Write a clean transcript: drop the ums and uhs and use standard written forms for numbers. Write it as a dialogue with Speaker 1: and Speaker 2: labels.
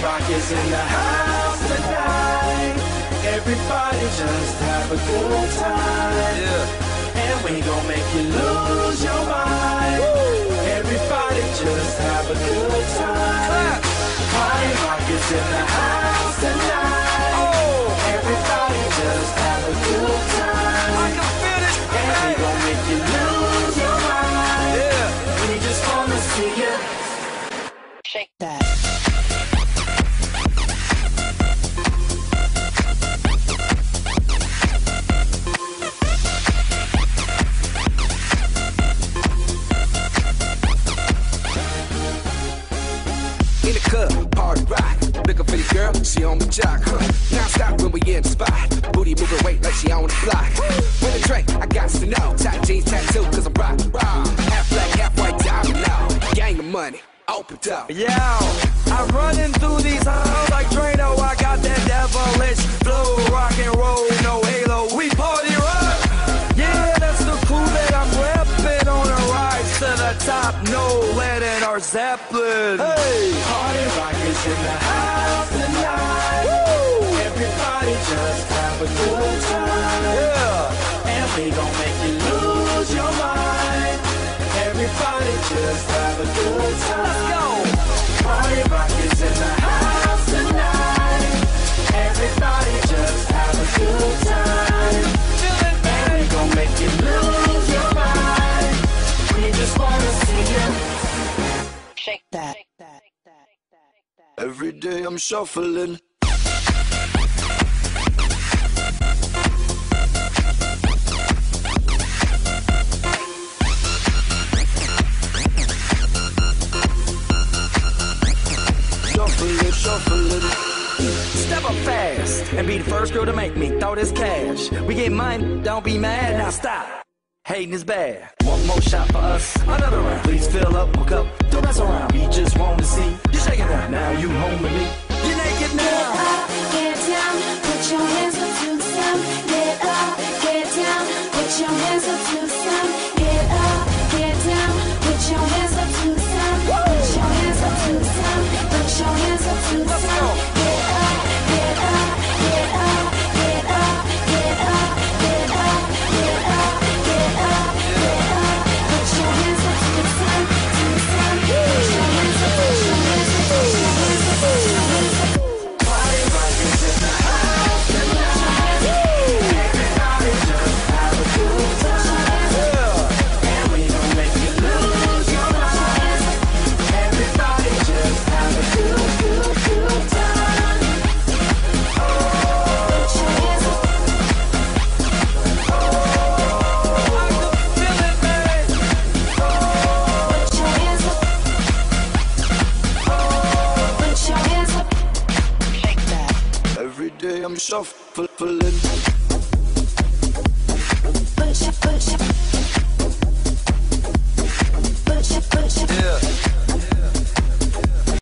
Speaker 1: Rock is in the house tonight. Everybody just have a good time. Yeah. And we gon' make you lose your mind. Woo. Everybody just have a good time. Party Rock is in the house tonight. Oh. Everybody just have a good time. I can feel it. And we gon' make you lose your mind. Yeah. We just wanna see you shake that.
Speaker 2: In the club, party rock. Looking for the girl, she on the jock. Now stop when we in the spot. Booty moving weight like she on the block. With a drink, I got to know. Tight jeans, tattoo, cause I'm rock. Half black, half white, diamond now. Gang of money, open up.
Speaker 1: Yo, I'm running through these halls like Drano. I got that devilish flow, rock and roll, no halo. We party rock. Yeah, that's the crew that I'm repping on a rise to the top. No lead in our Zeppelin. Hey, Party Rock is in the house tonight. Woo. Everybody just have a good time. Yeah, and we gon' make you lose your mind. Everybody just have a good time. Let's go. Party Rock is in the house tonight. Everybody just have a good time. And we gon' make you lose your mind. We just wanna see you shake that.
Speaker 2: Every day I'm shuffling. Shuffling.
Speaker 1: Step up fast and be the first girl to make me throw this cash. We get money, don't be mad, now stop. Hating is bad. One more shot for us, another round. Please fill up my cup, don't mess around. We just want to see you shaking out. Now you home with me, you're naked now.
Speaker 3: Get up, get down, put your hands up to the sun. Get up, get down, put your hands up to the sun. Get up, get down, put your hands up to the sun. Put your hands up to the sun. Put your hands up to the sun. Get up, get up, get up, get up, get up, get up, get up, get up, get up. Put your hands up to the sun, to the sun. Put your hands up, put your hands up, put your hands up, put your hands up.
Speaker 1: Party Rock is in the house tonight. Everybody just have a good time. Yeah. And we gon' make you lose your mind. Everybody just have a good time.
Speaker 3: Put your hands up.
Speaker 1: I can feel it, man.
Speaker 3: Put your hands up. Put your hands up. Shake that.
Speaker 2: Every day I'm shuffling.
Speaker 3: Put your